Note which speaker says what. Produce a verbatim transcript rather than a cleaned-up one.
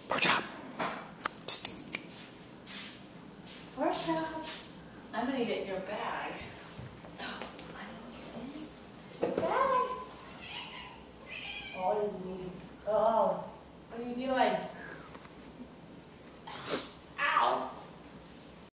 Speaker 1: Portia.
Speaker 2: Portia, I'm gonna get your bag. I'm gonna get in your bag. Oh, it is me.